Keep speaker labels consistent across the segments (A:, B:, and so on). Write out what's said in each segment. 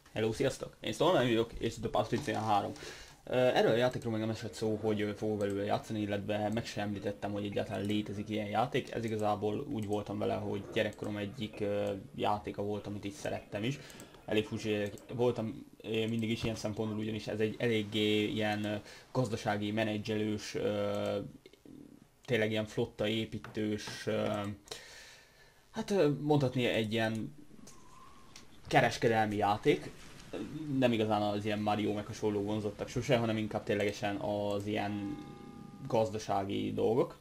A: Hello, sziasztok! Én Stolman vagyok, és itt a Patricia 3. Erről a játékról még nem esett szó, hogy fogok belőle játszani, illetve meg sem említettem, hogy egyáltalán létezik ilyen játék. Ez igazából úgy voltam vele, hogy gyerekkorom egyik játéka volt, amit így szerettem is. Elég furcsa voltam mindig is ilyen szempontból, ugyanis ez egy eléggé ilyen gazdasági, menedzselős, tényleg ilyen flotta építős, hát mondhatni egy ilyen kereskedelmi játék. Nem igazán az ilyen Mario meg hasonló vonzottak sose, hanem inkább ténylegesen az ilyen gazdasági dolgok.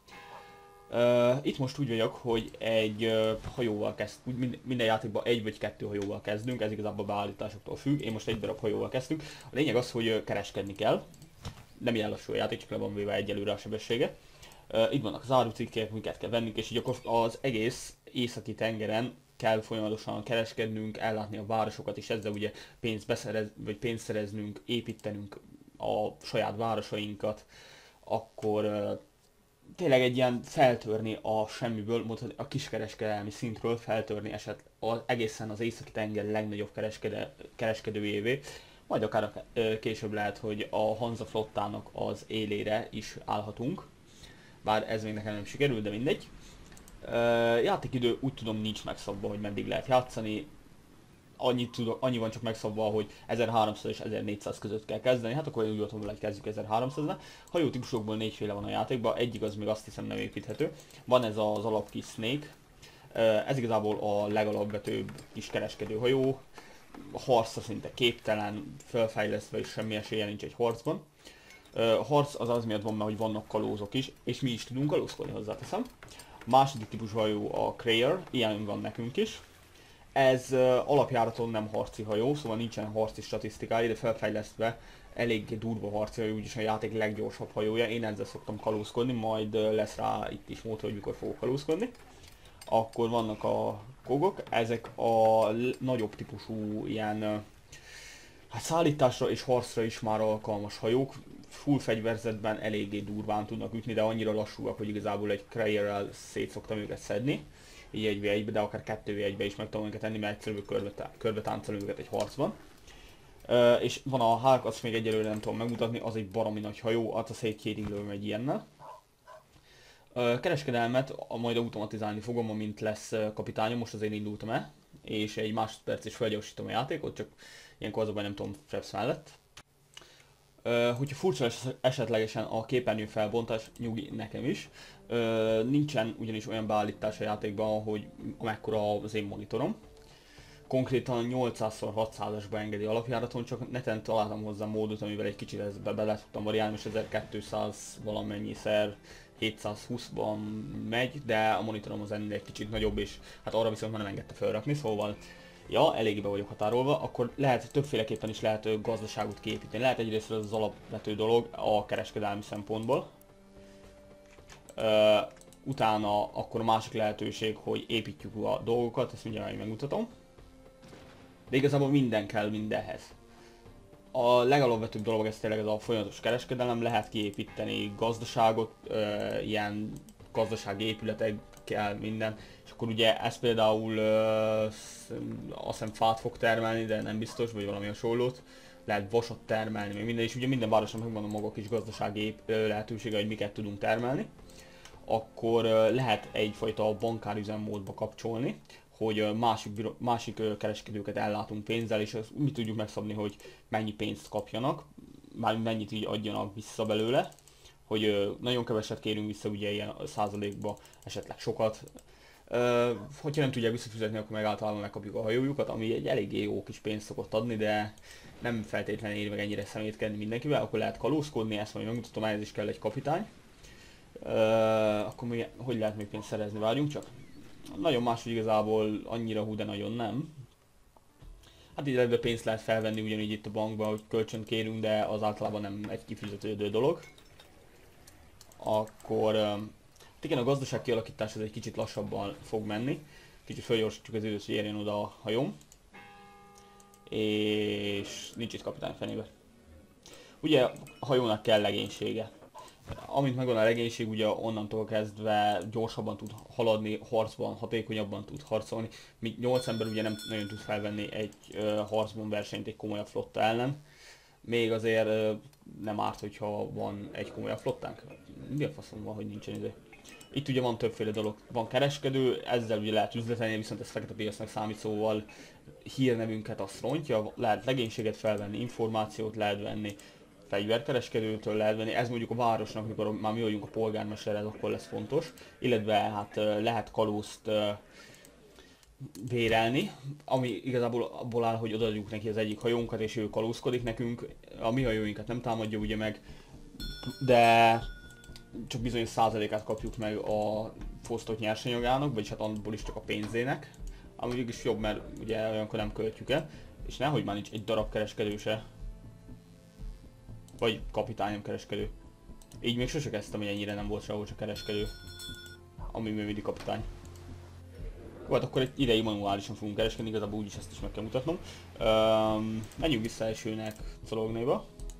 A: Itt most úgy vagyok, hogy egy hajóval kezdünk, minden játékban egy vagy kettő hajóval kezdünk, ez igazából a beállításoktól függ, én most egy darab hajóval kezdtünk. A lényeg az, hogy kereskedni kell, nem ilyen lassú a játék, csak le van véve egyelőre a sebessége. Itt vannak az árucikkek, amiket kell vennünk, és így akkor az egész északi tengeren kell folyamatosan kereskednünk, ellátni a városokat, és ezzel ugye pénzt szereznünk, építenünk a saját városainkat, akkor tényleg egy ilyen feltörni a semmiből, mondhatni a kiskereskedelmi szintről feltörni egészen az északi tenger legnagyobb kereskedőjévé. Majd akár később lehet, hogy a Hanza flottának az élére is állhatunk. Bár ez még nekem nem sikerült, de mindegy. Játékidő úgy tudom nincs megszabva, hogy meddig lehet játszani. Annyi van csak megszabva, hogy 1300 és 1400 között kell kezdeni, hát akkor úgy voltam, hogy kezdjük 1300-nál. Hajó típusokból négyféle van a játékban, egyik az még azt hiszem nem építhető. Van ez az alap kis Snake, ez igazából a legalapvetőbb kis kereskedő hajó. A harcra szinte képtelen, felfejlesztve és semmi esélye nincs egy harcban. A harc az miatt van, mert hogy vannak kalózok is, és mi is tudunk kalózkodni, hozzáteszem. A második típusú hajó a Krayer, ilyen van nekünk is. Ez alapjáraton nem harci hajó, szóval nincsen harci statisztikája, de felfejlesztve eléggé durva harci hajó, úgyis a játék leggyorsabb hajója. Én ezzel szoktam kalózkodni, majd lesz rá itt is mód, hogy mikor fogok kalózkodni. Akkor vannak a kogok, ezek a nagyobb típusú ilyen hát szállításra és harcra is már alkalmas hajók. Full fegyverzetben eléggé durván tudnak ütni, de annyira lassúak, hogy igazából egy Crayerrel szét szoktam őket szedni. Így 1v1-be, de akár 2v1-be is meg tudom őket tenni, mert egyszerűbb körbe táncolni őket egy harcban. És van a Hulk, azt még egyelőre nem tudom megmutatni, az egy baromi nagy hajó, az a szétkéringlő megy ilyennel. Kereskedelmet majd automatizálni fogom, amint lesz kapitányom, most azért indultam el, és egy másodperc is felgyorsítom a játékot, csak ilyenkor az a baj, nem tudom, Fraps mellett. Hogyha furcsa lesz esetlegesen a képernyő felbontás, nyugi nekem is. Nincsen ugyanis olyan beállítás a játékban, hogy amekkora az én monitorom. Konkrétan 800x600-asba engedi alapjáraton, csak neten találtam hozzá módot, amivel egy kicsit ezt bele tudtam variálni, most 1200 valamennyiszer 720-ban megy, de a monitorom az ennél egy kicsit nagyobb, és hát arra viszont már nem engedte felrakni, szóval ja, eléggé be vagyok határolva, akkor lehet többféleképpen is lehet gazdaságot kiépíteni. Lehet egyrészt az alapvető dolog a kereskedelmi szempontból. Utána akkor a másik lehetőség, hogy építjük a dolgokat, ezt mindjárt megmutatom. De igazából minden kell mindenhez. A legalapvetőbb dolog ez tényleg ez a folyamatos kereskedelem, lehet kiépíteni gazdaságot, ilyen gazdasági épületekkel, minden. És akkor ugye ez például azt hiszem fát fog termelni, de nem biztos, vagy valami hasonlót. Lehet vasat termelni, meg minden, és ugye minden városnak megvan a maga kis gazdasági lehetősége, hogy miket tudunk termelni. Akkor lehet egyfajta bankárüzemmódba kapcsolni, hogy másik kereskedőket ellátunk pénzzel, és mi tudjuk megszabni, hogy mennyi pénzt kapjanak, már mennyit így adjanak vissza belőle, hogy nagyon keveset kérünk vissza, ugye ilyen százalékba, esetleg sokat. Hogyha nem tudják visszafizetni, akkor meg általában megkapjuk a hajójukat, ami egy eléggé jó kis pénzt szokott adni, de nem feltétlenül ér meg ennyire szemétkedni mindenkivel, akkor lehet kalózkodni, ezt majd megmutatom, ehhez is kell egy kapitány. Akkor még, hogy lehet még pénzt szerezni, várjunk csak. Nagyon máshogy igazából annyira hú, de nagyon nem. Hát így pénzt lehet felvenni ugyanígy itt a bankban, hogy kölcsönt kérünk, de az általában nem egy kifizetődő dolog. Akkor igen, a gazdaság kialakítás ez egy kicsit lassabban fog menni. Kicsit felgyorsítjuk az időt, hogy érjen oda a hajóm. És nincs itt kapitány fenébe. Ugye a hajónak kell legénysége. Amint megvan a legénység, ugye onnantól kezdve gyorsabban tud haladni harcban, hatékonyabban tud harcolni, míg 8 ember ugye nem nagyon tud felvenni egy harcban versenyt egy komolyabb flotta ellen. Még azért nem árt, hogyha van egy komolyabb flottánk. Mi a faszom van, hogy nincsen ide? Itt ugye van többféle dolog. Van kereskedő, ezzel ugye lehet üzletelni, viszont ez fekete piacnak számít, szóval hírnevünket azt rontja, lehet legénységet felvenni, információt lehet venni, fegyverkereskedőtől lehet venni, ez mondjuk a városnak, mikor már mi vagyunk a polgármester, ez akkor lesz fontos, illetve hát lehet kalózt vérelni, ami igazából abból áll, hogy odaadjuk neki az egyik hajónkat, és ő kalózkodik nekünk, a mi hajóinkat nem támadja ugye meg, de csak bizonyos százalékát kapjuk meg a fosztott nyersanyagának, vagyis hát abból is csak a pénzének, ami is jobb, mert ugye olyankor nem költjük el, és nehogy már nincs egy darab kereskedő se, vagy kapitányom kereskedő. Így még sose kezdtem, hogy ennyire nem volt sehol csak kereskedő, ami még mindig kapitány. Vagy akkor egy ideig manuálisan fogunk kereskedni, igazából úgyis ezt is meg kell mutatnom. Menjünk vissza elsőnek Colognéba.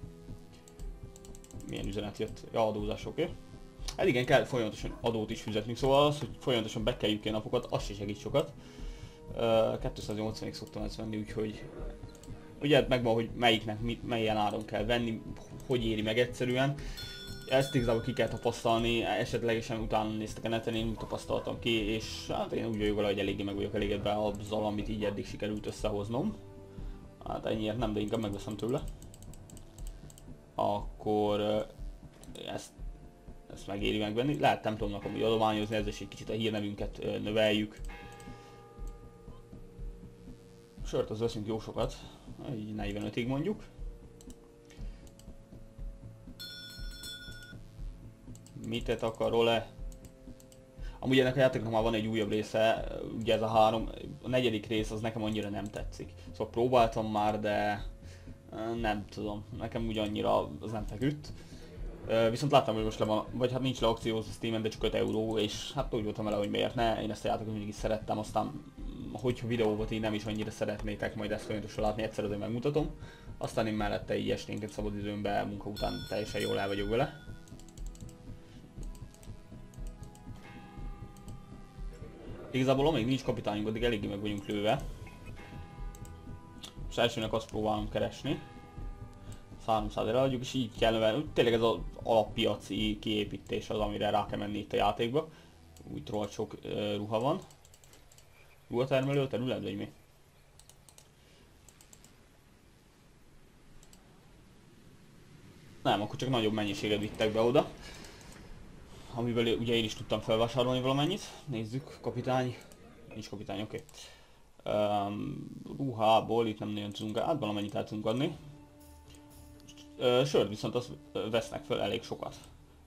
A: Milyen üzenet jött? Ja, adózás, oké. Hát igen, kell folyamatosan adót is fizetni, szóval az, hogy folyamatosan bekeljük ki a napokat, az se segít sokat. 280-ig szoktam ezt venni, úgyhogy ugye megvan, hogy melyiknek melyen áron kell venni, hogy éri meg egyszerűen. Ezt igazából ki kell tapasztalni, esetlegesen utána néztek a neten, én úgy tapasztaltam ki, és hát én úgy vagyok vele, hogy eléggé meg vagyok elégedve azzal, amit így eddig sikerült összehoznom. Hát ennyiért nem, de inkább megveszem tőle. Akkor ezt megéri megvenni. Lehet templomnak amúgy adományozni, ezzel is egy kicsit a hírnevünket növeljük. Sört az veszünk jó sokat, így 45-ig mondjuk. Mitet akarol-e? Amúgy ennek a játéknak már van egy újabb része, ugye ez a 3, a negyedik rész az nekem annyira nem tetszik. Szóval próbáltam már, de nem tudom, nekem úgy annyira az nem feküdt. Viszont láttam, hogy most le van, vagy hát nincs le akcióz a Steamen, de csak 5 euró, és hát úgy voltam vele, hogy miért ne, én ezt a játékot mindig is szerettem, aztán hogyha videóvat így nem is annyira szeretnétek majd ezt folyamatosan látni, egyszer azért megmutatom. Aztán én mellette így esténként szabadidőmben, munka után teljesen jól el vagyok vele. Igazából amíg nincs kapitányunk, addig eléggé meg vagyunk lőve. És elsőnek azt próbálom keresni. 300-ra adjuk, és így kell növelni. Tényleg ez az alappiaci kiépítés az, amire rá kell menni itt a játékba. Úgy rohadt sok ruha van. Ruhatermelő terület, vagy mi? Nem, akkor csak nagyobb mennyiséget vittek be oda. Amiből ugye én is tudtam felvásárolni valamennyit. Nézzük, kapitány. Nincs kapitány, oké. Ruhából itt nem nagyon tudunk, hát valamennyit el tudunk adni. Sört viszont azt vesznek fel elég sokat.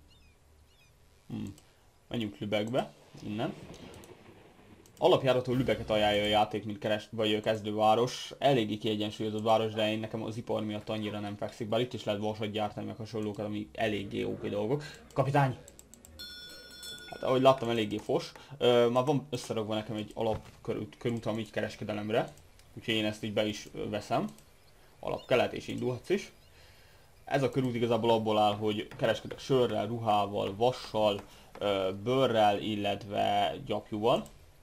A: Menjünk Lübeckbe, innen. Alapjáraton Lübecket ajánlja a játék, mint vagy kezdőváros. Eléggé kiegyensúlyozott város, de én nekem az ipar miatt annyira nem fekszik. Bár itt is lehet vasat gyártani, meg hasonlókat, ami eléggé oké dolgok. Kapitány! Hát ahogy láttam, eléggé fos. Már van összerakva nekem egy alapkörút, így kereskedelemre. Úgyhogy én ezt így be is veszem. Alapkelet és indulhatsz is. Ez a körút igazából abból áll, hogy kereskedek sörrel, ruhával, vassal, bőrrel, illetve gyapjúval.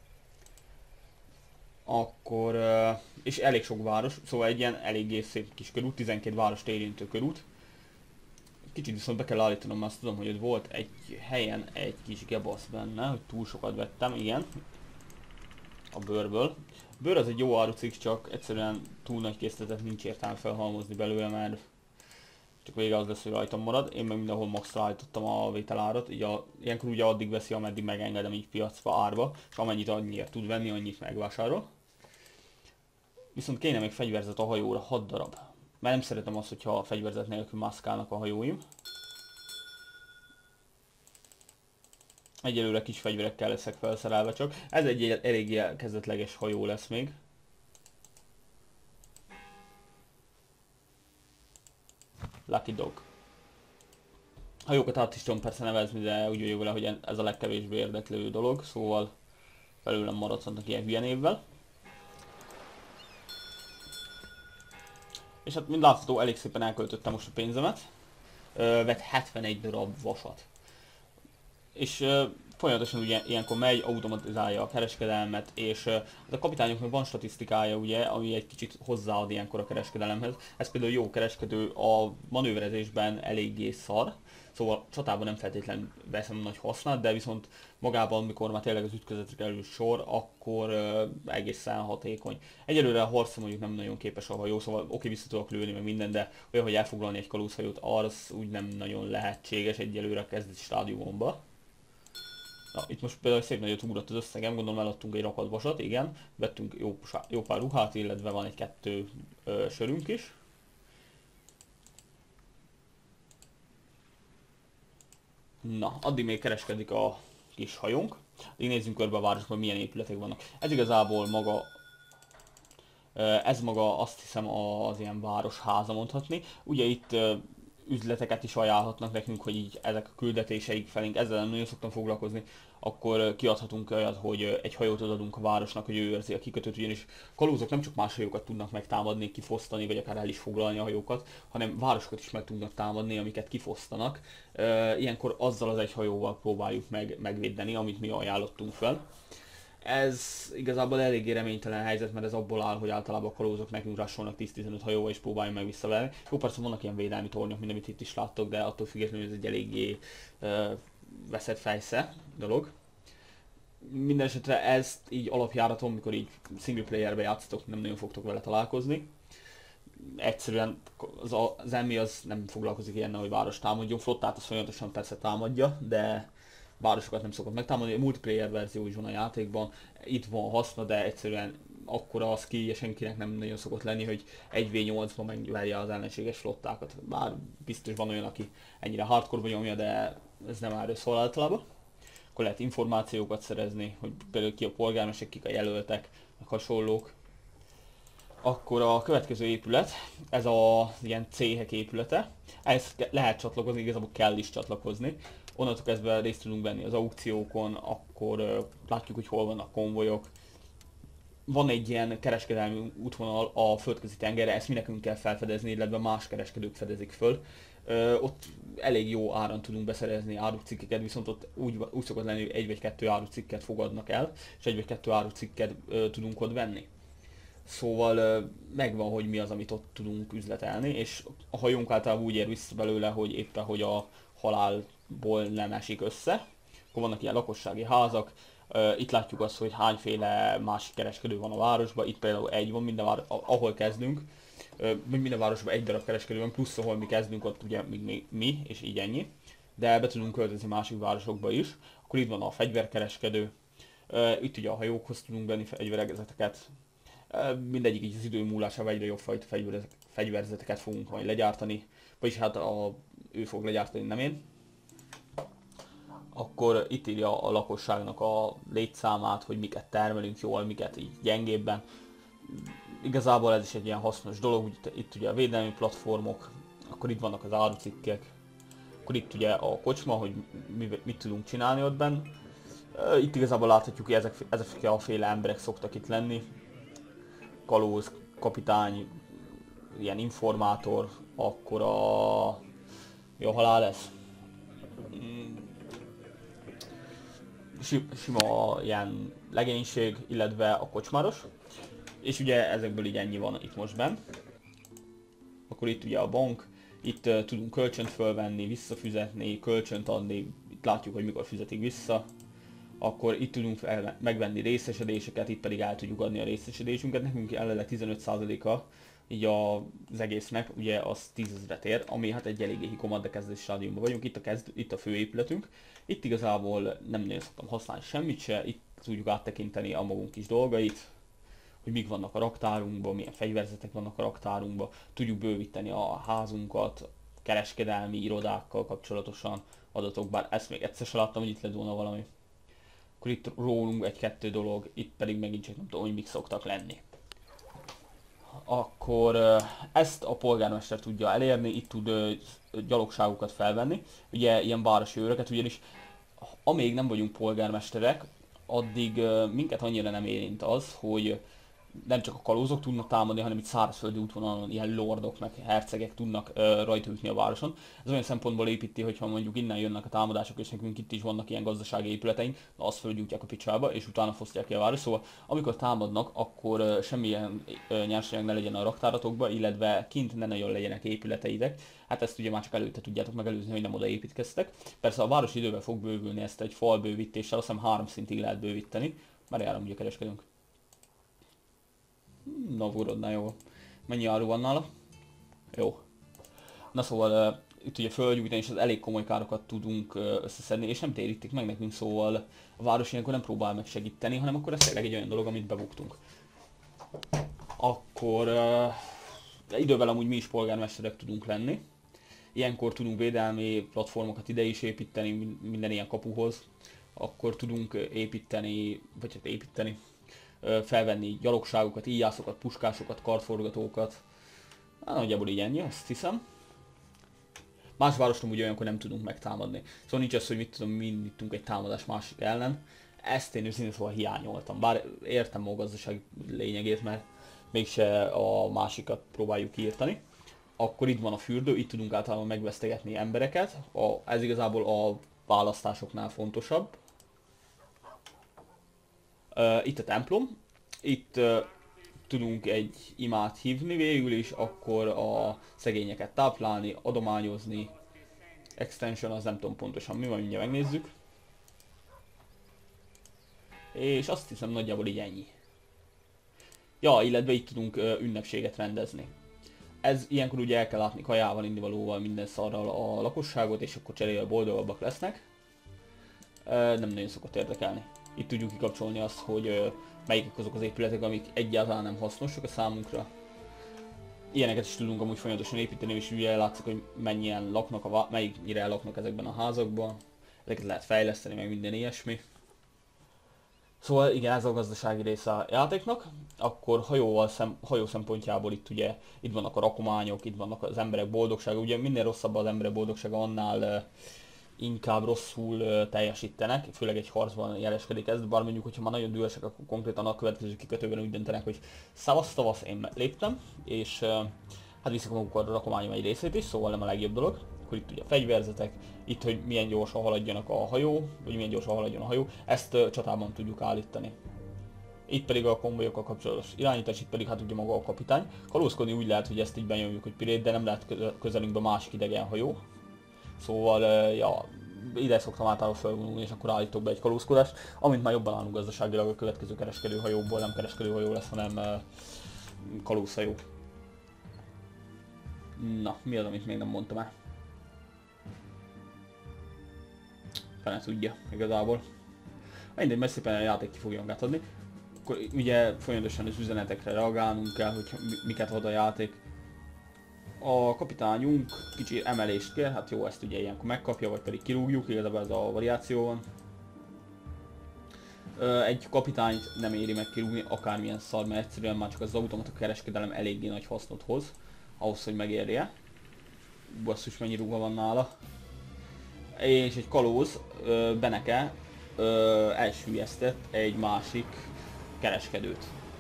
A: Akkor, és elég sok város, szóval egy ilyen eléggé szép kis körút, 12 várost érintő körút. Kicsit viszont be kell állítanom, azt tudom, hogy ott volt egy helyen egy kis gebasz benne, hogy túl sokat vettem, igen. A bőrből. A bőr az egy jó árucikk, csak egyszerűen túl nagy készletet nincs értelme felhalmozni belőle, mert csak vége az lesz, hogy rajtam marad. Én meg mindenhol maxra állítottam a vételárat, így ilyenkor ugye addig veszi, ameddig megengedem így piacba árba, és amennyit annyiért tud venni, annyit megvásárol. Viszont kéne még fegyverzet a hajóra, 6 darab. Mert nem szeretem azt, hogyha a fegyverzet nélkül mászkálnak a hajóim. Egyelőre kis fegyverekkel leszek felszerelve csak. Ez egy eléggé kezdetleges hajó lesz még. Lucky Dog. Hajókat át is tudom persze nevezni, de úgy vagyok vele, hogy ez a legkevésbé érdeklő dolog, szóval belőlem maradhatnak ilyen hülye névvel. És hát mint látható, elég szépen elköltöttem most a pénzemet. vett 71 darab vasat. És folyamatosan ugye ilyenkor megy, automatizálja a kereskedelmet, és a kapitányoknak van statisztikája ugye, ami egy kicsit hozzáad ilyenkor a kereskedelemhez. Ez például jó kereskedő, a manőverezésben eléggé szar, szóval csatában nem feltétlenül veszem nagy hasznát, de viszont magában, mikor már tényleg az ütközetre kerül sor, akkor egészen hatékony. Egyelőre a harcra mondjuk nem nagyon képes a hajó, szóval oké, vissza tudok lőni meg minden, de olyan, hogy elfoglalni egy kalózhajót, az úgy nem nagyon lehetséges egyelőre a kezdeti stádiumban. Na, itt most például szép nagyot ugrott az összegem, gondolom eladtunk egy rakat vasat, igen, vettünk jó pár ruhát, illetve van egy-kettő sörünk is. Na, addig még kereskedik a kis hajónk. Addig nézzünk körbe a városban, milyen épületek vannak. Ez igazából maga, ez maga azt hiszem az ilyen városháza mondhatni. Ugye itt üzleteket is ajánlhatnak nekünk, hogy így ezek a küldetéseik felénk, ezzel nem nagyon szoktam foglalkozni, akkor kiadhatunk olyat, hogy egy hajót adunk a városnak, hogy ő őrzi a kikötőt, ugyanis kalózok nem csak más hajókat tudnak megtámadni, kifosztani, vagy akár el is foglalni a hajókat, hanem városokat is meg tudnak támadni, amiket kifosztanak. Ilyenkor azzal az egy hajóval próbáljuk megvédeni, amit mi ajánlottunk fel. Ez igazából eléggé reménytelen helyzet, mert ez abból áll, hogy általában a kalózok nekünk rassolnak 10-15 hajóval és próbáljuk meg visszaverni. Jó, persze vannak ilyen védelmi tornyok, mint amit itt is láttok, de attól függetlenül ez egy eléggé veszett fejsze dolog. Mindenesetre ezt így alapjáraton, amikor így single playerbe játszatok, nem nagyon fogtok vele találkozni. Egyszerűen az EMI az nem foglalkozik ilyennel, hogy város támadjon, flottát az folyamatosan persze támadja, de városokat nem szokott megtámadni. A multiplayer verzió is van a játékban, itt van haszna, de egyszerűen akkora az ki, senkinek nem nagyon szokott lenni, hogy 1v8-ban megverje az ellenséges flottákat. Bár biztos van olyan, aki ennyire hardcore-ba nyomja, de ez nem áll szól általában. Akkor lehet információkat szerezni, hogy például ki a polgármester, kik a jelöltek, meg hasonlók. Akkor a következő épület, ez a ilyen céhek épülete. Ehhez lehet csatlakozni, igazából kell is csatlakozni. Onnantól kezdve részt tudunk venni az aukciókon, akkor látjuk, hogy hol vannak konvojok. Van egy ilyen kereskedelmi útvonal a földközi tengerre, ezt mi nekünk kell felfedezni, illetve más kereskedők fedezik föl. Ott elég jó áron tudunk beszerezni árucikkeket, viszont ott úgy szokott lenni, hogy egy vagy kettő árucikket fogadnak el, és egy vagy kettő árucikket tudunk ott venni. Szóval megvan, hogy mi az, amit ott tudunk üzletelni, és a hajónk általában úgy ér vissza belőle, hogy éppen hogy a halálból nem esik össze. Akkor vannak ilyen lakossági házak, itt látjuk azt, hogy hányféle másik kereskedő van a városban, itt például egy van, ahol kezdünk, minden városban egy darab kereskedő van, plusz ahol mi kezdünk, ott ugye még mi, és így ennyi. De be tudunk költözni másik városokba is. Akkor itt van a fegyverkereskedő, itt ugye a hajókhoz tudunk venni fegyverzeteket. Mindegyik így az idő múlásával egyre jobb fajta fegyverzeteket fogunk majd legyártani, vagyis hát ő fog legyártani, nem én. Akkor itt írja a lakosságnak a létszámát, hogy miket termelünk jól, miket így gyengébben. Igazából ez is egy ilyen hasznos dolog, hogy itt ugye a védelmi platformok, akkor itt vannak az árucikkek, akkor itt ugye a kocsma, hogy mit tudunk csinálni ott benn. Itt igazából láthatjuk, hogy ezek a féle emberek szoktak itt lenni. Kalóz, kapitány, ilyen informátor, akkor mi a halál lesz? Sima ilyen legénység, illetve a kocsmáros. És ugye ezekből így ennyi van itt most benn. Akkor itt ugye a bank, itt tudunk kölcsönt fölvenni, visszafizetni, kölcsönt adni, itt látjuk, hogy mikor fizetik vissza. Akkor itt tudunk megvenni részesedéseket, itt pedig el tudjuk adni a részesedésünket. Nekünk jelenleg 15%-a így az egésznek, ugye az 10 000-et ér, ami hát egy eléggé hikomat, de kezdő stádiumban vagyunk, itt a főépületünk. Itt igazából nem nagyon szoktam használni semmit se, itt tudjuk áttekinteni a magunk kis dolgait, hogy mik vannak a raktárunkban, milyen fegyverzetek vannak a raktárunkban, tudjuk bővíteni a házunkat, kereskedelmi irodákkal kapcsolatosan adatok, bár ezt még egyszer sem láttam, hogy itt lett volna valami. Akkor itt rólunk egy-kettő dolog, itt pedig megint csak nem tudom, hogy mik szoktak lenni. Akkor ezt a polgármester tudja elérni, itt tud gyalogságokat felvenni, ugye ilyen városi őröket, ugyanis amíg nem vagyunk polgármesterek, addig minket annyira nem érint az, hogy nem csak a kalózok tudnak támadni, hanem itt szárazföldi útvonalon ilyen lordok, meg hercegek tudnak rajta ütni a városon. Ez olyan szempontból építi, hogyha mondjuk innen jönnek a támadások, és nekünk itt is vannak ilyen gazdasági épületeink, na azt földgyújtják a picsába, és utána fosztják ki a város. Szóval amikor támadnak, akkor semmilyen nyersanyag ne legyen a raktáratokba, illetve kint ne nagyon legyenek épületeitek. Hát ezt ugye már csak előtte tudjátok megelőzni, hogy nem oda építkeztek. Persze a város idővel fog bővülni, ezt egy fal bővítéssel, azt hiszem 3 szintig lehet bővíteni. Már járom, ugye kereskedünk. Novgorodnál jó. Mennyi áru van nála? Jó. Na szóval itt ugye földgyújtani, és az elég komoly károkat tudunk összeszedni, és nem térítik meg nekünk, szóval a város ilyenkor nem próbál meg segíteni, hanem akkor ez tényleg egy olyan dolog, amit bebuktunk. Akkor idővel amúgy mi is polgármesterek tudunk lenni. Ilyenkor tudunk védelmi platformokat ide is építeni, minden ilyen kapuhoz. Akkor tudunk építeni, vagy hát építeni, felvenni gyalogságokat, íjászokat, puskásokat, kardforgatókat. Nagyjából így ennyi, azt hiszem. Más várostom ugye olyankor nem tudunk megtámadni. Szóval nincs az, hogy mit tudom, mi indítunk egy támadás másik ellen. Ezt én őszintén szóval hiányoltam. Bár értem a gazdaság lényegét, mert mégse a másikat próbáljuk kiírtani. Akkor itt van a fürdő, itt tudunk általában megvesztegetni embereket. Ez igazából a választásoknál fontosabb. Itt a templom. Itt tudunk egy imát hívni végül is, akkor a szegényeket táplálni, adományozni. Extension az nem tudom pontosan mi van, mindjárt megnézzük. És azt hiszem nagyjából így ennyi. Ja, illetve itt tudunk ünnepséget rendezni. Ez ilyenkor ugye el kell látni kajával, indivalóval, minden szarral a lakosságot, és akkor cserébe boldogabbak lesznek. Nem nagyon szokott érdekelni. Itt tudjuk kikapcsolni azt, hogy melyikek azok az épületek, amik egyáltalán nem hasznosak a számunkra. Ilyeneket is tudunk amúgy folyamatosan építeni, és ugye látszik, hogy mennyien laknak, mennyire laknak ezekben a házakban. Ezeket lehet fejleszteni, meg minden ilyesmi. Szóval igen, ez a gazdasági része a játéknak. Akkor hajó szempontjából itt vannak a rakományok, itt vannak az emberek boldogsága. Ugye minél rosszabb az emberek boldogsága, annál inkább rosszul teljesítenek, főleg egy harcban jeleskedik ez, bár mondjuk, hogyha már nagyon dühösek, akkor konkrétan a következő kikötőben úgy döntenek, hogy szavasz, tavasz, én léptem, és hát viszik magukkal a rakományom egy részét is, szóval nem a legjobb dolog. Akkor itt ugye a fegyverzetek, itt, hogy milyen gyorsan haladjanak a hajó, vagy milyen gyorsan haladjon a hajó, ezt csatában tudjuk állítani. Itt pedig a konvojokkal kapcsolatos irányítás, itt pedig hát ugye maga a kapitány. Kalózkodni úgy lehet, hogy ezt így benyomjuk, hogy pirét, de nem lehet közelünkbe másik idegen hajó. Szóval, ja, ide szoktam általában felvonulni, és akkor állítok be egy kalózkodást. Amint már jobban állunk gazdaságilag, a következő kereskedőhajóból nem kereskedőhajó lesz, hanem kalózhajó. Na, mi az, amit még nem mondtam el? Fene tudja, igazából. Mindegy, mert szépen a játék ki fogja magát adni. Akkor ugye folyamatosan az üzenetekre reagálnunk kell, hogy miket ad a játék. A kapitányunk kicsi emelést kér, hát jó, ezt ugye ilyenkor megkapja, vagy pedig kirúgjuk, igazából ez a variáció van. Egy kapitányt nem éri meg kirúgni, akármilyen szar, mert egyszerűen már csak az automata kereskedelem eléggé nagy hasznot hoz, ahhoz, hogy megérje. Basszus, mennyi ruha van nála. És egy kalóz, Beneke, elsüllyesztett egy másik kereskedőt.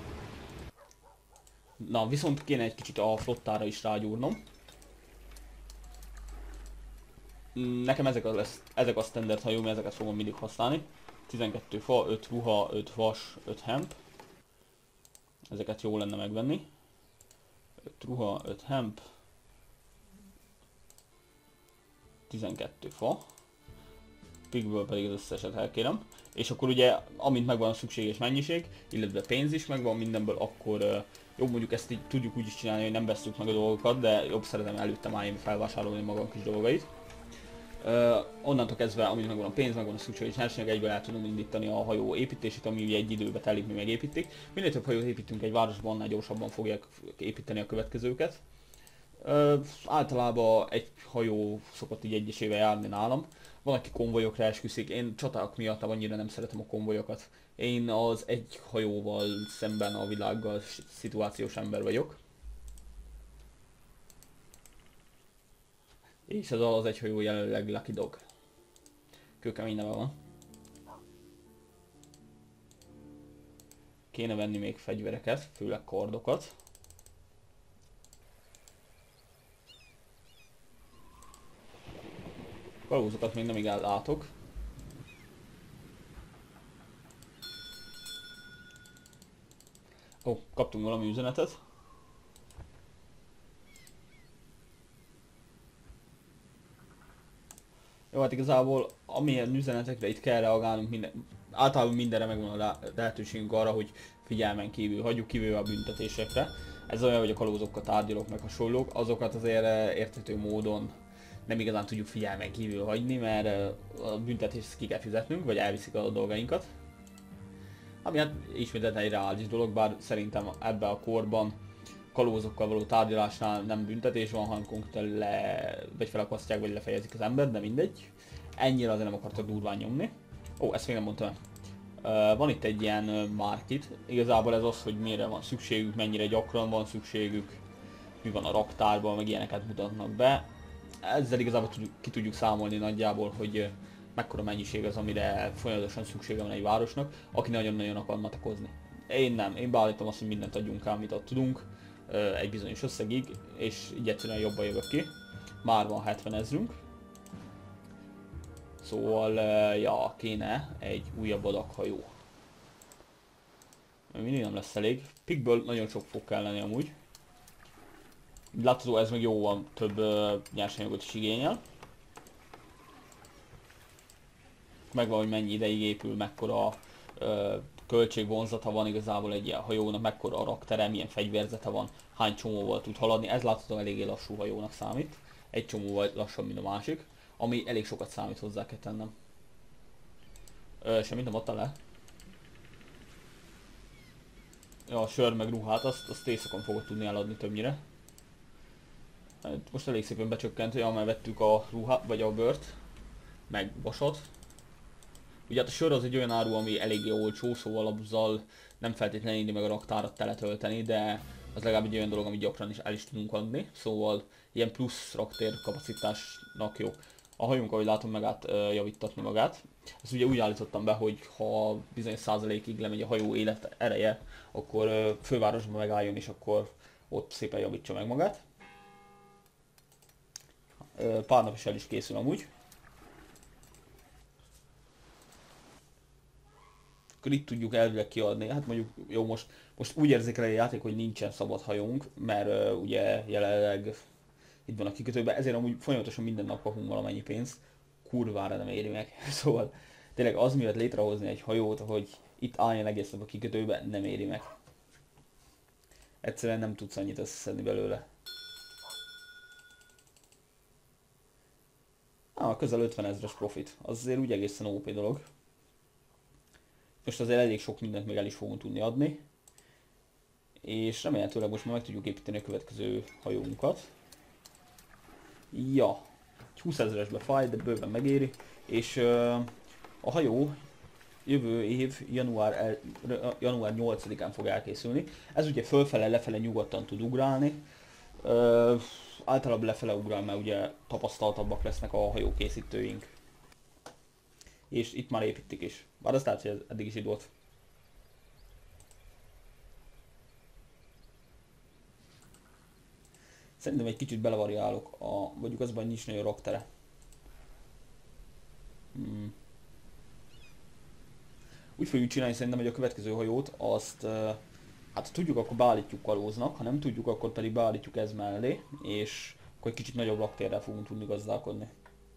A: Na, viszont kéne egy kicsit a flottára is rágyúrnom. Nekem ezek a standard hajók, ezeket fogom mindig használni. 12 fa, 5 ruha, 5 vas, 5 hemp. Ezeket jó lenne megvenni. 5 ruha, 5 hemp. 12 fa. Pigből pedig az összeset elkérem. És akkor ugye, amint megvan a szükséges mennyiség, illetve pénz is megvan mindenből, akkor jobb mondjuk ezt így tudjuk úgy is csinálni, hogy nem vesztük meg a dolgokat, de jobb szeretem előtte már én felvásárolni magam kis dolgait. Onnantól kezdve, amint megvan a pénz, megvan a szükséges nyersanyag, egyből el tudom indítani a hajó építését, ami ugye egy időbe telik, mi megépítik. Minél több hajót építünk egy városban, annál gyorsabban fogják építeni a következőket. Általában egy hajó szokott így egyesével járni nálam. Van, aki konvojokra esküszik, én csaták miatt annyira nem szeretem a konvojokat. Én az egy hajóval szemben a világgal szituációs ember vagyok. És ez az egy hajó jelenleg Lucky Dog. Kőkemény neve van. Kéne venni még fegyvereket, főleg kardokat. Kalózokat még nem igazán látok. Ó, kaptunk valami üzenetet. Jó, hát igazából amilyen üzenetekre itt kell reagálnunk, általában mindenre megvan a lehetőségünk arra, hogy figyelmen kívül hagyjuk, kivéve a büntetésekre. Ez olyan, hogy a kalózokkal tárgyalok meg hasonlók, azokat azért érthető módon nem igazán tudjuk figyelmen kívül hagyni, mert a büntetést ki kell fizetnünk, vagy elviszik a dolgainkat. Ami hát ismételten egy reális dolog, bár szerintem ebben a korban kalózokkal való tárgyalásnál nem büntetés van, hanem konkrétan vagy felakasztják, vagy lefejezik az embert, de mindegy. Ennyire azért nem akartak durván nyomni. Ó, ezt még nem mondtam. Van itt egy ilyen market. Igazából ez az, hogy mire van szükségük, mennyire gyakran van szükségük, mi van a raktárban, meg ilyeneket mutatnak be. Ezzel igazából ki tudjuk számolni nagyjából, hogy mekkora mennyiség az, amire folyamatosan szüksége van egy városnak, aki nagyon-nagyon akar matekozni. Én nem, én beállítom azt, hogy mindent adjunk el, amit ott tudunk, egy bizonyos összegig, és így egyszerűen jobban jövök ki. Már van 70 ezrünk. Szóval, ja, kéne egy újabb adaghajó. Mindig nem lesz elég. Pikből nagyon sok fog kelleni amúgy. Látható, ez meg jóval több nyersanyagot is igényel. Megvan, hogy mennyi ideig épül, mekkora költségvonzata van igazából egy ilyen hajónak, mekkora a raktere, milyen fegyverzete van, hány csomóval tud haladni. Ez láthatóan eléggé lassú hajónak számít. Egy csomóval lassabb, mint a másik, ami elég sokat számít, hozzá kell tennem. Semmit nem adta le. Ja, a sör meg ruhát, azt éjszakon fogod tudni eladni többnyire. Hát most elég szépen becsökkent, hogy már vettük a ruhát, vagy a bört, meg vasat. Ugye hát a sör az egy olyan áru, ami eléggé olcsó, szóval azzal nem feltétlenül éri meg a raktárat teletölteni, de az legalább egy olyan dolog, amit gyakran is el is tudunk adni, szóval ilyen plusz raktér kapacitásnak jó. A hajunk, ahogy látom, meg át javítatni magát. Ezt ugye úgy állítottam be, hogy ha bizonyos százalékig lemegy a hajó élet ereje, akkor fővárosban megálljon, és akkor ott szépen javítsa meg magát. Pár nap is el is készül amúgy. Akkor itt tudjuk elvileg kiadni. Hát mondjuk jó, most úgy érzékelje a játék, hogy nincsen szabad hajónk, mert ugye jelenleg itt van a kikötőben, ezért amúgy folyamatosan minden nap kapunk valamennyi pénzt. Kurvára nem éri meg. Szóval tényleg az miatt létrehozni egy hajót, hogy itt álljon egész nap a kikötőbe, nem éri meg. Egyszerűen nem tudsz annyit összeszedni belőle. Közel 50 ezres profit. Az azért úgy egészen OP dolog. Most azért elég sok mindent még el is fogunk tudni adni. És remélhetőleg most már meg tudjuk építeni a következő hajónkat. Ja, 20 ezeresbe fáj, de bőven megéri. És a hajó jövő év január 8-án fog elkészülni. Ez ugye fölfele-lefele nyugodtan tud ugrálni. Általában lefele ugrál, mert ugye tapasztaltabbak lesznek a hajókészítőink. És itt már építik is. Bár azt látja, hogy ez eddig is itt volt. Szerintem egy kicsit belevariálok, mondjuk azban nincs nagyon raktere. Úgy fogjuk csinálni szerintem, hogy a következő hajót azt, hát ha tudjuk, akkor beállítjuk kalóznak, ha nem tudjuk, akkor pedig beállítjuk ez mellé, és akkor egy kicsit nagyobb raktérrel fogunk tudni gazdálkodni.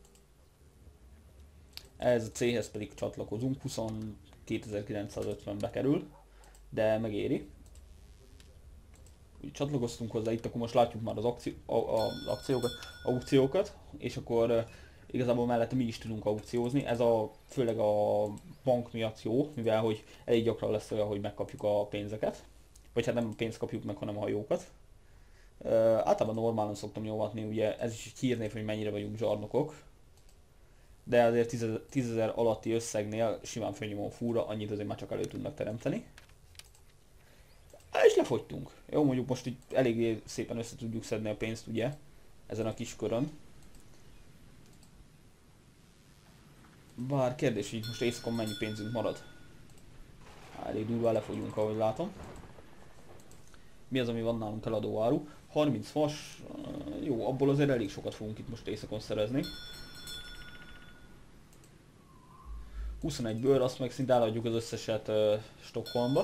A: Ez a C-hez pedig csatlakozunk, 22.950-be kerül, de megéri. Úgy csatlakoztunk hozzá, itt akkor most látjuk már az aukciókat, és akkor igazából mellette mi is tudunk aukciózni. Ez főleg a bank miatt jó, mivel hogy elég gyakran lesz olyan, hogy megkapjuk a pénzeket. Vagy hát nem pénzt kapjuk meg, hanem a hajókat. Általában normálon szoktam nyomatni, ugye ez is egy hírnév, hogy mennyire vagyunk zsarnokok. De azért 10.000 alatti összegnél simán fölnyomom fúra, annyit azért már csak elő tudnak teremteni. És lefogytunk. Jó, mondjuk most így eléggé szépen össze tudjuk szedni a pénzt, ugye, ezen a kis körön. Bár kérdés, hogy most éjszakon mennyi pénzünk marad. Elég durván lefogyunk, ahogy látom. Mi az, ami van nálunk eladóáru? 30 vas, jó, abból azért elég sokat fogunk itt most éjszakon szerezni. 21 bőr, azt meg szinte eladjuk az összeset Stockholmba.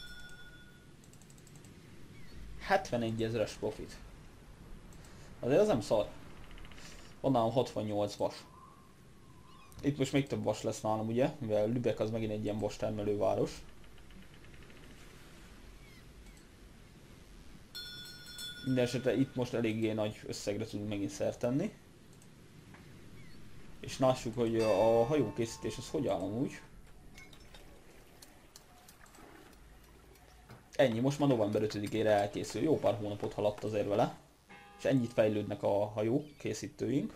A: 71 000-es profit. Azért az nem szar. Van nálam 68 vas. Itt most még több vas lesz nálam, ugye? Mivel Lübeck az megint egy ilyen vas termelő város. Mindenesetre itt most eléggé nagy összegre tudunk megint szert tenni. És lássuk, hogy a hajókészítés az hogy áll amúgy. Ennyi, most már november 5-ére elkészül, jó pár hónapot haladt azért vele. És ennyit fejlődnek a hajó készítőink.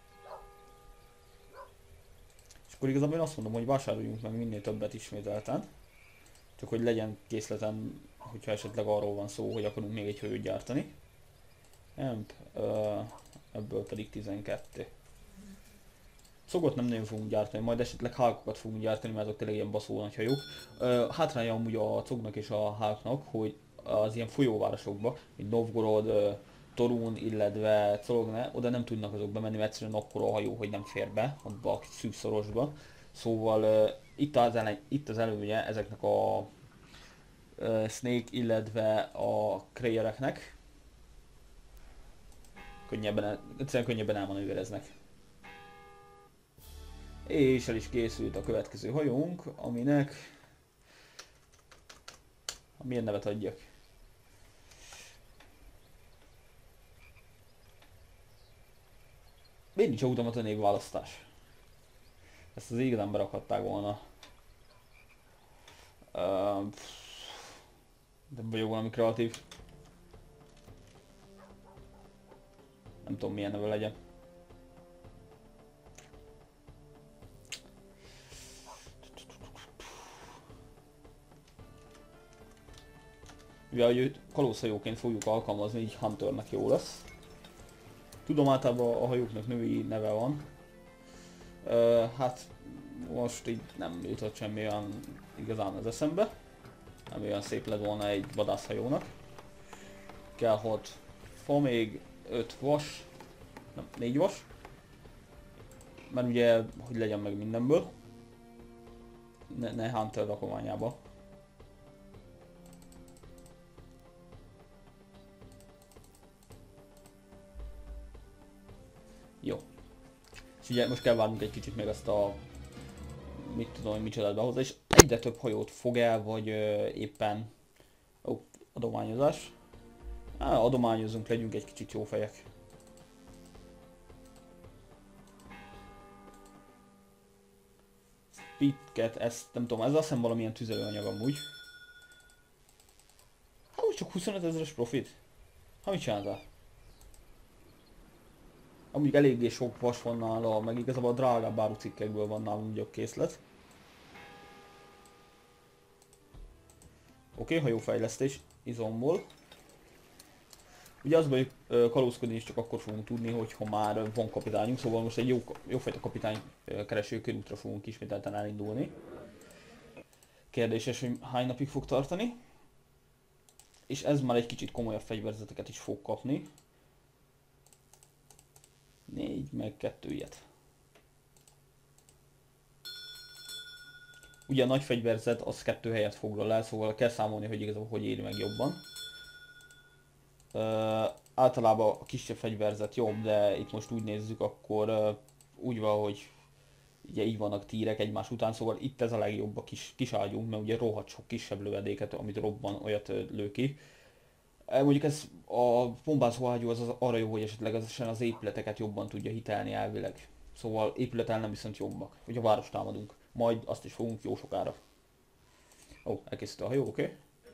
A: És akkor igazából én azt mondom, hogy vásároljunk meg minél többet ismételten. Csak hogy legyen készleten, hogyha esetleg arról van szó, hogy akarunk még egy hajót gyártani. Ebből pedig 12. Szogot nem nagyon fogunk gyártani, majd esetleg hálkokat fogunk gyártani, mert azok tényleg ilyen baszó nagy hajók. Hátránya amúgy a cognak és a hálknak, hogy az ilyen folyóvárosokba, mint Novgorod, Torun, illetve Cologne, oda nem tudnak azok bemenni, mert egyszerűen akkora a hajó, hogy nem fér be abba a szűk szorosba. Szóval itt az előnye ezeknek a Snake, illetve a Krayereknek. Egyszerűen könnyebben elmanővereznek. És el is készült a következő hajónk, aminek... Milyen nevet adjak? Miért nincs automata névválasztás? Ezt az igazán berakhatták volna. De vagyok valami kreatív. Nem tudom milyen neve legyen. Mivel hogy őt kalózhajóként fogjuk alkalmazni, így Hunternek jó lesz. Tudom, általában a hajóknak női neve van. Hát most így nem jutott semmi olyan igazán az eszembe. Nem olyan szép lett volna egy vadászhajónak. Kell 6 fa, még 5 vas, nem, 4 vas. Mert ugye, hogy legyen meg mindenből. Ne Hunter rakományába. Jó. És ugye most kell várnunk egy kicsit még azt a... mit tudom, hogy micsodát behozza, és egyre több hajót fog el, vagy éppen... adományozás. Adományozunk, legyünk egy kicsit jó fejek. Pitket, ezt nem tudom, ez azt hiszem valamilyen tüzelőanyag amúgy. Hát úgy csak 25 000-es profit. Ha mit csináltál? Amúgy eléggé sok vas van nála, meg igazából a drágább árucikkekből van nálunk ugye a készlet. Oké, hajófejlesztés izomból. Ugye az baj, kalózkodni is csak akkor fogunk tudni, hogyha már van kapitányunk, szóval most egy jófajta kapitány kereső körútra fogunk ismételten elindulni. Kérdéses, hogy hány napig fog tartani. És ez már egy kicsit komolyabb fegyverzeteket is fog kapni. 4 meg 2 ilyet. Ugye a nagy fegyverzet az 2 helyet foglal el, szóval kell számolni, hogy igazából hogy éri meg jobban. Általában a kisebb fegyverzet jobb, de itt most úgy nézzük, akkor úgy van, hogy ugye így vannak tírek egymás után, szóval itt ez a legjobb a kis ágyunk, mert ugye rohadt sok kisebb lövedéket, amit robban, olyat lő ki. Mondjuk ez a bombázó ágyú az arra jó, hogy esetleg az épületeket jobban tudja hitelni elvileg. Szóval épület ellen viszont jobbak, hogy a várost támadunk. Majd azt is fogunk jó sokára. Ó, elkészült a hajó, oké.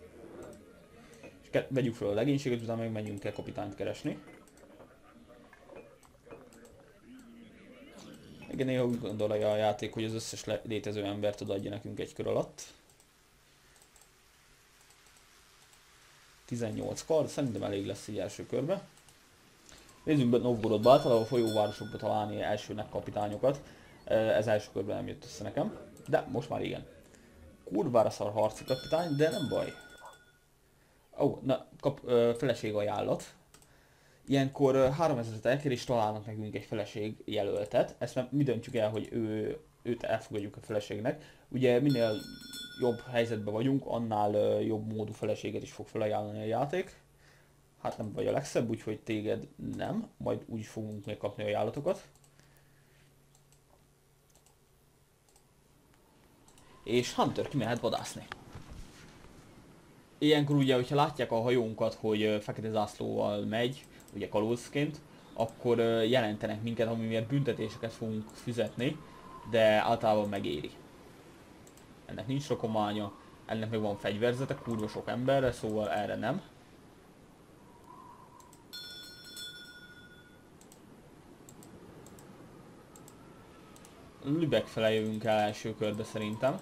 A: És vegyük fel a legénységet, utána meg menjünk el kapitányt keresni. Igen, néha úgy gondolja a játék, hogy az összes létező embert odaadja nekünk egy kör alatt. 18 kard, szerintem elég lesz így első körbe. Nézzünk be Novgorodba, általában a folyóvárosokba találni elsőnek kapitányokat. Ez első körben nem jött össze nekem, de most már igen. Kurvára szar harci kapitány, de nem baj. Ó, na, kap feleség ajánlat. Ilyenkor 3000-et elkér és találnak nekünk egy feleség jelöltet. Ezt mi döntjük el, hogy őt elfogadjuk a feleségnek. Ugye minél jobb helyzetben vagyunk, annál jobb módú feleséget is fog felajánlani a játék. Hát nem vagy a legszebb, úgyhogy téged nem, majd úgy fogunk megkapni ajánlatokat. És Hunter kimehet vadászni. Ilyenkor ugye, hogyha látják a hajónkat, hogy fekete zászlóval megy, ugye kalózként, akkor jelentenek minket, ami miatt büntetéseket fogunk fizetni, de általában megéri. Ennek nincs rakománya, ennek meg van fegyverzete, kurva sok emberre, szóval erre nem. Lübeck fele jövünk el első körbe szerintem.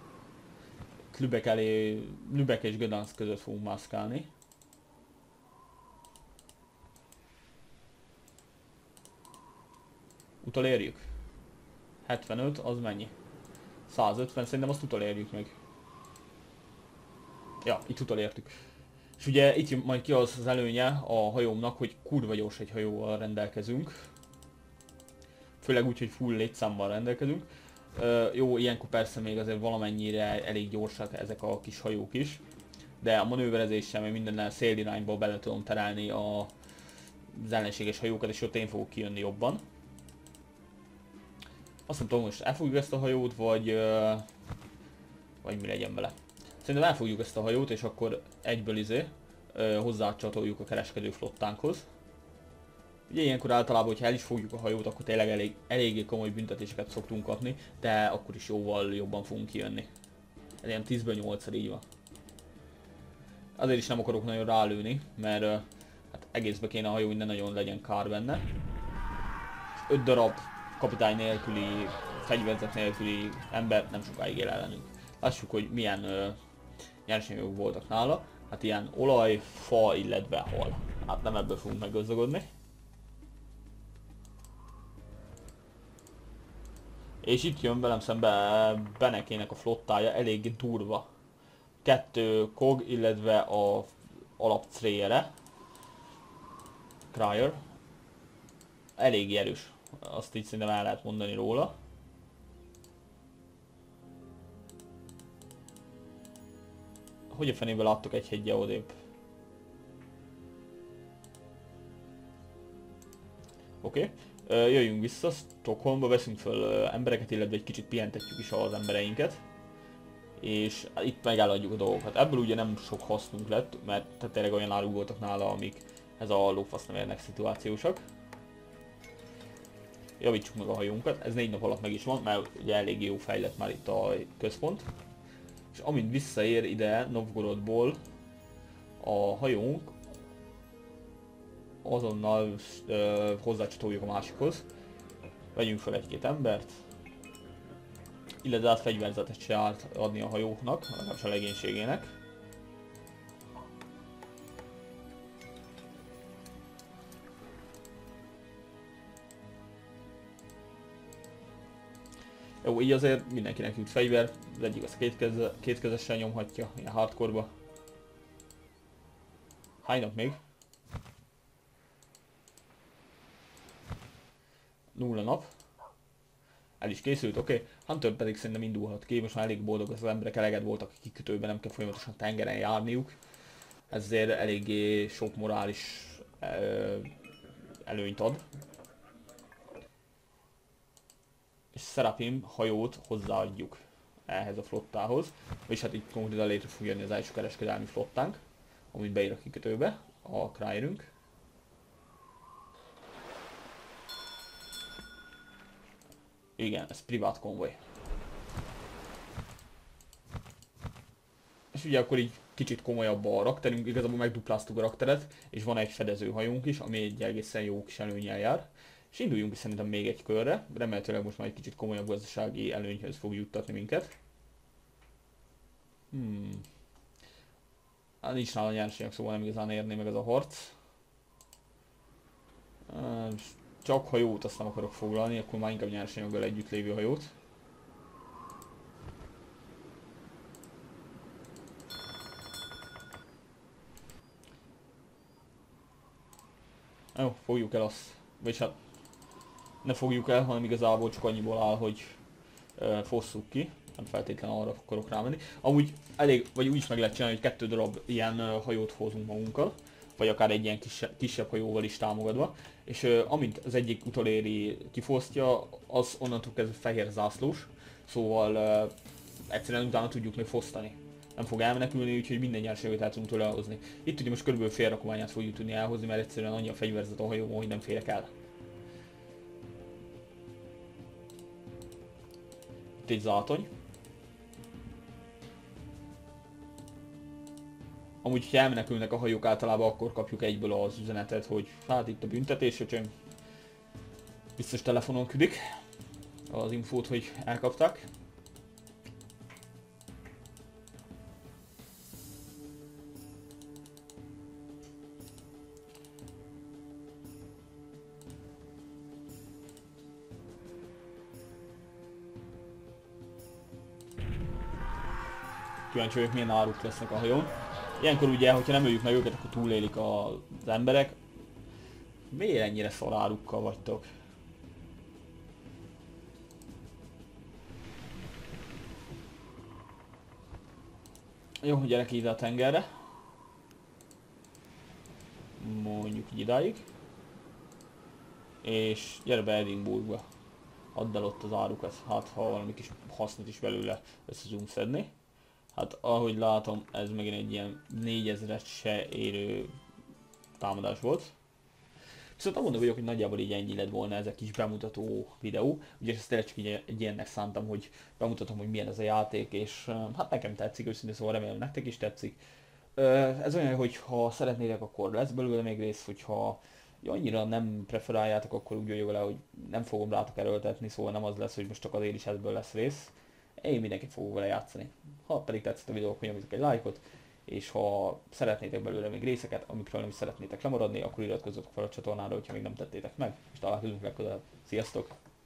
A: Lübeck és Gdansk között fogunk mászkálni. Utolérjük? 75, az mennyi? 150, szerintem azt utolérjük meg. Ja, itt utolértük. És ugye itt majd ki az előnye a hajómnak, hogy kurva gyors egy hajóval rendelkezünk. Főleg úgy, hogy full létszámmal rendelkezünk. Jó, ilyenkor persze még azért valamennyire elég gyorsak ezek a kis hajók is. De a manőverezéssel, meg mindennel szélirányba bele tudom terelni az ellenséges hajókat, és ott én fogok kijönni jobban. Azt nem tudom, most elfogjuk ezt a hajót, vagy mi legyen vele. Szerintem elfogjuk ezt a hajót, és akkor egyből hozzácsatoljuk a kereskedő flottánkhoz. Ugye ilyenkor általában, hogyha el is fogjuk a hajót, akkor tényleg eléggé komoly büntetéseket szoktunk kapni, de akkor is jóval jobban fogunk kijönni. Ez ilyen 10-ből 8-szer így van. Azért is nem akarok nagyon rálőni, mert hát egészbe kéne a hajó, hogy ne nagyon legyen kár benne. 5 darab kapitány nélküli, fegyverzet nélküli ember nem sokáig él ellenünk. Lássuk, hogy milyen nyersanyagok voltak nála. Hát ilyen olaj, fa, illetve hal. Hát nem ebből fogunk meggazdagodni. És itt jön velem szembe Benekének a flottája, eléggé durva. 2 kog, illetve a alapcréjere. Cryer. Eléggé erős. Azt így szerintem el lehet mondani róla. Hogy a fenéből láttok egy hegye odébb? Oké. Jöjjünk vissza, Stockholmba, veszünk föl embereket, illetve egy kicsit pihentetjük is az embereinket. És itt megállodjuk a dolgokat. Ebből ugye nem sok hasznunk lett, mert tényleg olyan áruk voltak nála, amik ez a lófasz nem érnek szituációsak. Javítsuk meg a hajónkat, ez 4 nap alatt meg is van, mert ugye elég jó fejlett már itt a központ. És amint visszaér ide Novgorodból a hajónk, azonnal hozzácsatoljuk a másikhoz. Vegyünk fel 1-2 embert. Illetve át fegyverzetet se árt adni a hajóknak, legalábbis a legénységének. Jó, így azért mindenkinek jut fegyver, az egyik az kétkezessel nyomhatja, ilyen hardcore-ba. Hány nap még? 0 nap. El is készült, oké. Hunter pedig szerintem indulhat ki, most már elég boldog, az emberek eleget voltak a kikötőben, nem kell folyamatosan tengeren járniuk. Ezért eléggé sok morális előnyt ad. És Serapim hajót hozzáadjuk ehhez a flottához. És hát itt konkrétan létre fog jönni az első kereskedelmi flottánk, amit beír a kikötőbe, a Crierünk. Igen, ez privát konvoj. És ugye akkor így kicsit komolyabb a rakterünk, igazából megdupláztuk a rakteret, és van egy fedezőhajónk is, ami egy egészen jó kis előnnyel jár. És induljunk is szerintem még egy körre, remélhetőleg most már egy kicsit komolyabb gazdasági előnyhöz fog juttatni minket. Hát nincs nála nyersanyag, szóval nem igazán érné meg ez a harc. Csak hajót azt nem akarok foglalni, akkor már inkább nyersanyaggal együtt lévő hajót. Jó, fogjuk el azt. Vagyis hát ne fogjuk el, hanem igazából csak annyiból áll, hogy fosszuk ki. Nem feltétlenül arra akarok rámenni. Amúgy elég, vagy úgy is meg lehet csinálni, hogy 2 darab ilyen hajót hozunk magunkkal. Vagy akár egy ilyen kisebb hajóval is támogatva. És amint az egyik utoléri kifosztja, az onnantól kezdve fehér zászlós. Szóval egyszerűen utána tudjuk még fosztani. Nem fog elmenekülni, úgyhogy minden nyersanyagot el tudunk tőle elhozni. Itt ugye most körülbelül fél rakományát fogjuk tudni elhozni, mert egyszerűen annyi a fegyverzet a hajómon, hogy nem férek el. Itt egy zátony. Amúgy, ha elmenekülnek a hajók általában, akkor kapjuk egyből az üzenetet, hogy hát itt a büntetés, öcsém. Biztos telefonon küldik az infót, hogy elkapták. Kíváncsi vagyok, milyen áruk lesznek a hajón. Ilyenkor ugye, hogyha nem öljük meg őket, akkor túlélik az emberek. Miért ennyire szar árukkal vagytok? Jó, gyerek ide a tengerre. Mondjuk így idáig. És gyere be Edinburghba. Add el ott az árukat, hát ha valami kis hasznot is belőle össze tudunk szedni. Hát ahogy látom, ez megint egy ilyen 4000-et se érő támadás volt. Viszont abban vagyok, hogy nagyjából így ennyi lett volna ez a kis bemutató videó. Ugye ezt tényleg csak így egy ilyennek szántam, hogy bemutatom, hogy milyen ez a játék, és hát nekem tetszik, őszintén szóval remélem nektek is tetszik. Ez olyan, hogy ha szeretnétek, akkor lesz belőle még rész, hogyha annyira nem preferáljátok, akkor úgy vagyok vele, hogy nem fogom rátok erőltetni, szóval nem az lesz, hogy most csak azért is ebből lesz rész. Én mindenképp fogok vele játszani. Ha pedig tetszett a videó, akkor nyomjatok egy lájkot, és ha szeretnétek belőle még részeket, amikről nem is szeretnétek lemaradni, akkor iratkozzatok fel a csatornára, hogyha még nem tettétek meg, és találkozunk legközelebb. Sziasztok!